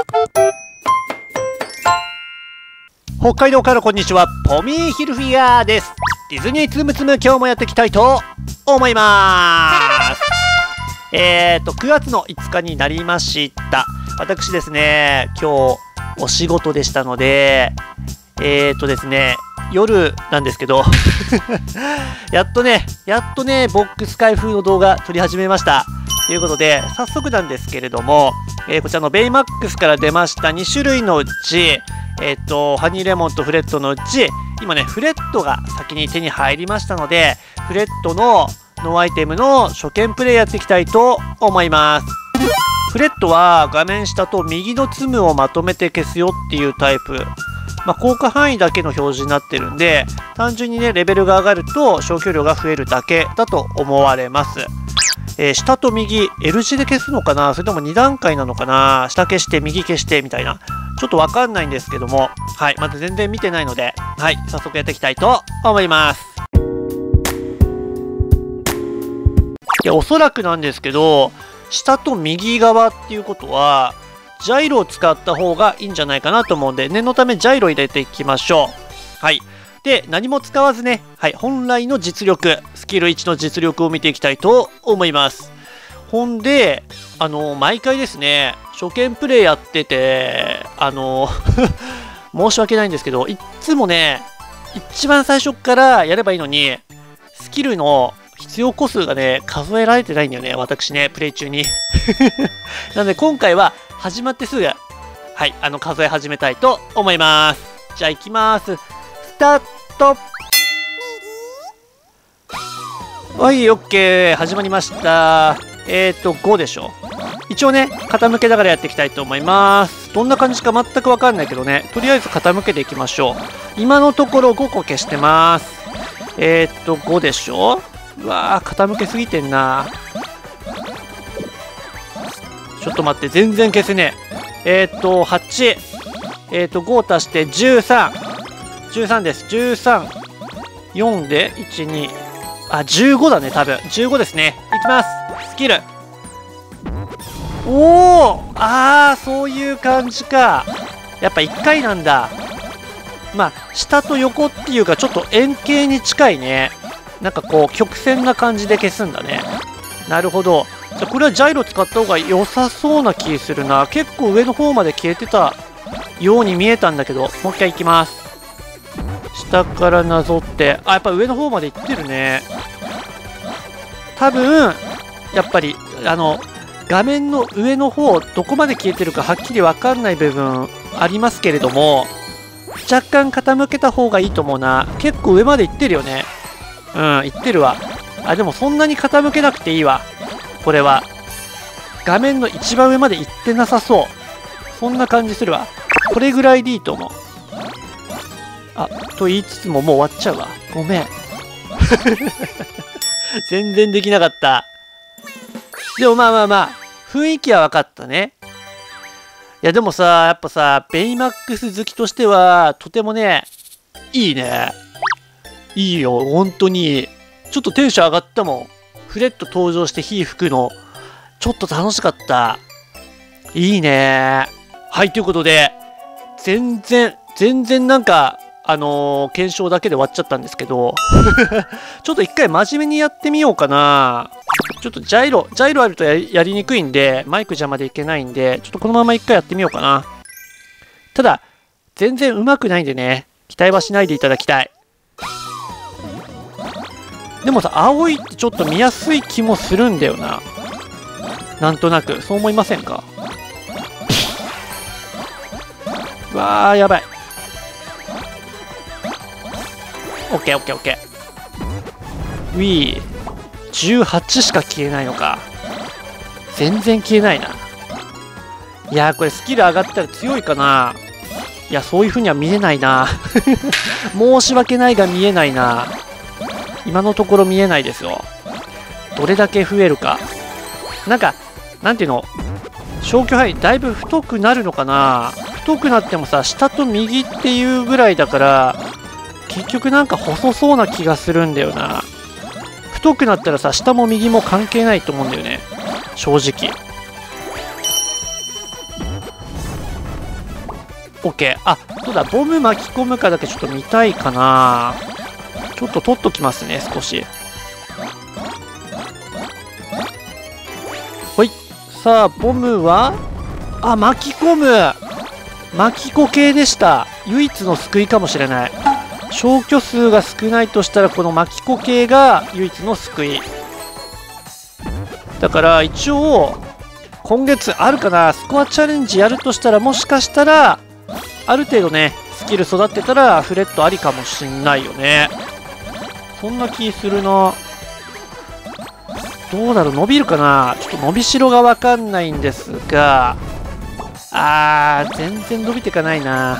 北海道からこんにちは、ポミーヒルフィギュアです。ディズニーつむつむ今日もやっていきたいと思います。9月の5日になりました。私ですね、今日お仕事でしたので、ですね、夜なんですけどやっとね、ボックス開封の動画撮り始めました。ということで、早速なんですけれども、こちらのベイマックスから出ました2種類のうち、ハニーレモンとフレットのうち、今ね、フレットが先に手に入りましたので、フレットのノーアイテムの初見プレイやっていきたいと思います。フレットは画面下と右のツムをまとめて消すよっていうタイプ。効果範囲だけの表示になってるんで、単純にね、レベルが上がると消去量が増えるだけだと思われます。下と右、L 字で消すのかな、それとも2段階なのかな、下消して右消してみたいな。ちょっとわかんないんですけども、はい、まだ全然見てないので、はい、早速やっていきたいと思います。いや、おそらくなんですけど、下と右側っていうことは、ジャイロを使った方がいいんじゃないかなと思うんで、念のためジャイロ入れていきましょう。はい。で、何も使わずね、はい、本来の実力、スキル1の実力を見ていきたいと思います。ほんで、毎回ですね、初見プレイやってて、申し訳ないんですけど、いっつもね、一番最初からやればいいのに、スキルの必要個数がね、数えられてないんだよね、私ね、プレイ中に。なので、今回は始まってすぐ、はい、数え始めたいと思います。じゃあ、行きます。スタート。はい、OK。始まりました。5でしょ。一応ね、傾けながらやっていきたいと思います。どんな感じか全くわかんないけどね、とりあえず傾けていきましょう。今のところ5個消してます。5でしょ。うわー、傾けすぎてんな。ちょっと待って、全然消せねえ。8。5足して13。13です。13。4で、1、2。あ、15だね、多分。15ですね。いきます。スキル。おお、そういう感じか。やっぱ1回なんだ。下と横っていうか、ちょっと円形に近いね。なんかこう、曲線な感じで消すんだね。なるほど。じゃあ、これはジャイロ使った方が良さそうな気するな。結構上の方まで消えてたように見えたんだけど、もう一回いきます。下からなぞって、やっぱ上の方まで行ってるね。多分、やっぱり、画面の上の方、どこまで消えてるかはっきりわかんない部分ありますけれども、若干傾けた方がいいと思うな。結構上まで行ってるよね。うん、行ってるわ。でもそんなに傾けなくていいわ。これは。画面の一番上まで行ってなさそう。そんな感じするわ。これぐらいでいいと思う。と言いつつももう終わっちゃうわ。ごめん。全然できなかった。でも雰囲気は分かったね。いやでもさ、やっぱさ、ベイマックス好きとしては、とてもね、いいね。いいよ、本当に。ちょっとテンション上がったもん。フレット登場して火吹くの、ちょっと楽しかった。いいね。はい、ということで、全然なんか、検証だけで終わっちゃったんですけど、ちょっと一回真面目にやってみようかな。ちょっとジャイロあるとやりにくいんで、マイク邪魔でいけないんで、ちょっとこのまま一回やってみようかな。ただ、全然上手くないんでね、期待はしないでいただきたい。でもさ、青いってちょっと見やすい気もするんだよな。なんとなく、そう思いませんか？うわー、やばい。オッケー。ウィー。18しか消えないのか。全然消えないな。いやー、これスキル上がったら強いかな。いや、そういう風には見えないな。申し訳ないが見えないな。今のところ見えないですよ。どれだけ増えるか。なんか、なんていうの、消去範囲だいぶ太くなるのかな。太くなってもさ、下と右っていうぐらいだから、結局なんか細そうな気がするんだよな。太くなったらさ、下も右も関係ないと思うんだよね。正直。 OK。あ、そうだ、ボム巻き込むかだけちょっと見たいかな。ちょっと取っときますね、少し。ほい。さあ、ボムはあ、巻き込む。巻き子系でした。唯一の救いかもしれない。消去数が少ないとしたら、この巻き子系が唯一の救い。だから一応今月あるかな、スコアチャレンジやるとしたら、もしかしたらある程度ねスキル育ってたらフレットありかもしんないよね。そんな気するな。どうだろう、伸びるかな。ちょっと伸びしろがわかんないんですが、全然伸びてかないな。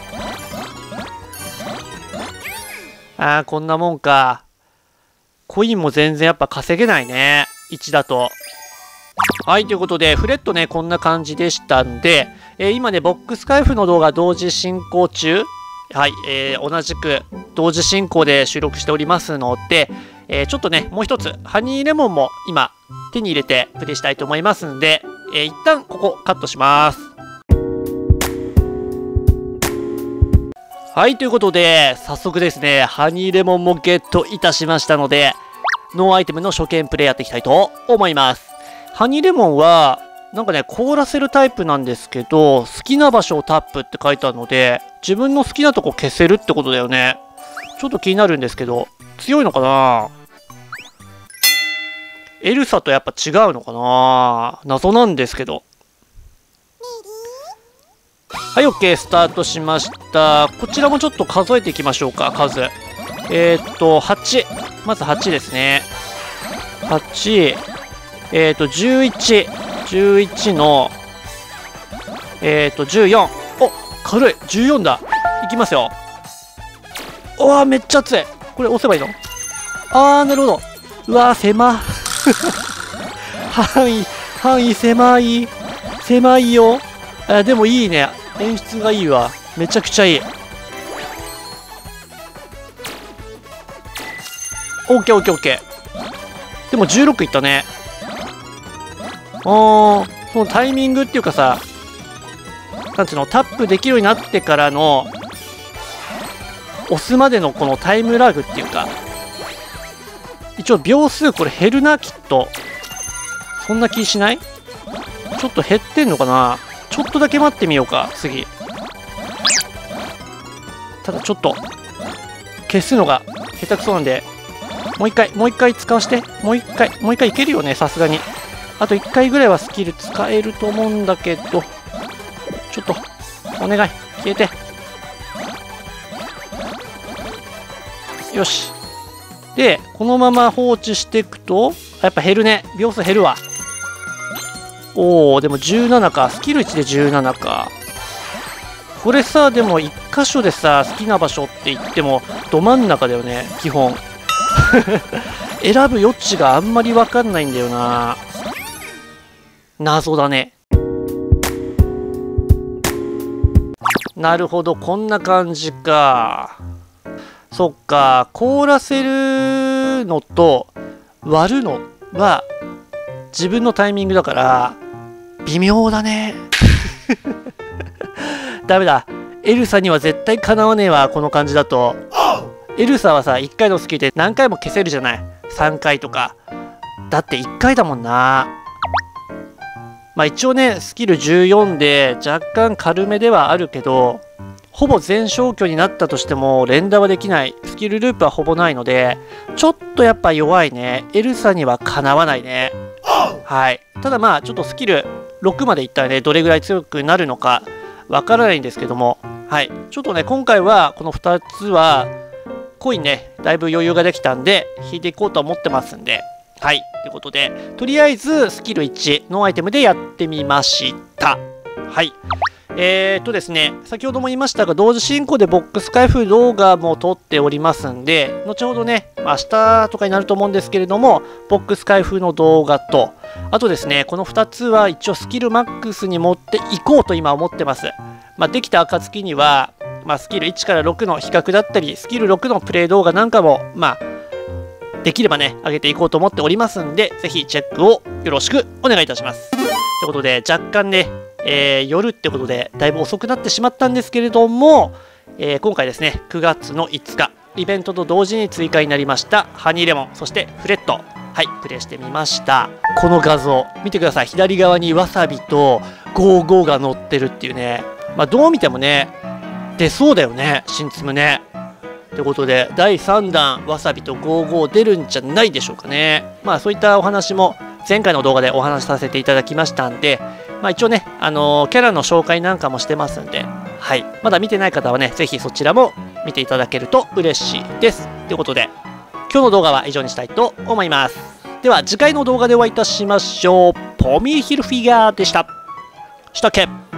こんなもんか。コインも全然やっぱ稼げないね、1だと。はい、ということで、フレットね、こんな感じでしたんで、今ね、ボックス開封の動画同時進行中。はい、同じく同時進行で収録しておりますので、ちょっとね、もう一つ、ハニーレモンも今、手に入れてプレイしたいと思いますんで、一旦ここカットします。はい、ということで、早速ですね、ハニーレモンもゲットいたしましたので、ノーアイテムの初見プレイやっていきたいと思います。ハニーレモンは、なんかね、凍らせるタイプなんですけど、好きな場所をタップって書いてあるので、自分の好きなとこ消せるってことだよね。ちょっと気になるんですけど、強いのかな？エルサとやっぱ違うのかな？謎なんですけど。はい、OK、スタートしました。こちらもちょっと数えていきましょうか、数。8。まず8ですね。8、11。11の、14。お、軽い。14だ。いきますよ。うわー、めっちゃ熱い。これ押せばいいの？なるほど。うわー、狭。範囲狭い。狭いよ。でもいいね。演出がいいわ。めちゃくちゃいい。オッケーオッケーオッケー。でも16いったね。そのタイミングっていうかさ、なんつうの、タップできるようになってからの、押すまでのこのタイムラグっていうか、一応秒数これ減るな、きっと。そんな気しない？ちょっと減ってんのかな？ちょっとだけ待ってみようか、次。ただちょっと、消すのが下手くそなんで、もう一回使わして。もう一回いけるよね、さすがに。あと1回ぐらいはスキル使えると思うんだけど、ちょっと、お願い、消えて。よし。で、このまま放置していくと、やっぱ減るね。秒数減るわ。でも17か。スキル1で17か。これさ、でも1箇所でさ、好きな場所って言っても、ど真ん中だよね、基本。選ぶ余地があんまりわかんないんだよな。謎だね。なるほど、こんな感じか。そっか、凍らせるのと割るのは自分のタイミングだから微妙だね。ダメだ。エルサには絶対かなわねえわ、この感じだと。エルサはさ、1回のスキルで何回も消せるじゃない。3回とか。だって1回だもんな。まあ一応ね、スキル14で若干軽めではあるけど、ほぼ全消去になったとしても連打はできない。スキルループはほぼないので、ちょっとやっぱ弱いね。エルサにはかなわないね。はい。ただまあちょっとスキル6までいったらね、どれぐらい強くなるのかわからないんですけども、はい。ちょっとね、今回はこの2つは、コインね、だいぶ余裕ができたんで、引いていこうと思ってますんで、はい。ということで、とりあえずスキル1、ノーアイテムでやってみました。はい。ですね、先ほども言いましたが、同時進行でボックス開封動画も撮っておりますんで、後ほどね、明日とかになると思うんですけれども、ボックス開封の動画と、あとですね、この2つは一応スキルマックスに持っていこうと今思ってます。まあ、できた暁には、まあ、スキル1から6の比較だったり、スキル6のプレイ動画なんかも、まあ、できればね、上げていこうと思っておりますんで、ぜひチェックをよろしくお願いいたします。ということで、若干ね、 夜ってことでだいぶ遅くなってしまったんですけれども、今回ですね9月の5日イベントと同時に追加になりましたハニーレモン、そしてフレット、はい、プレイしてみました。この画像見てください。左側にわさびと55が載ってるっていうね、どう見てもね出そうだよね、新ツムね。ということで第3弾わさびと55出るんじゃないでしょうかね。そういったお話も前回の動画でお話しさせていただきましたんで、一応ね、キャラの紹介なんかもしてますんで、はい、まだ見てない方はね是非そちらも見ていただけると嬉しいです。ということで今日の動画は以上にしたいと思います。では次回の動画でお会いいたしましょう。ポミーヒルフィギュアでした。したっけ。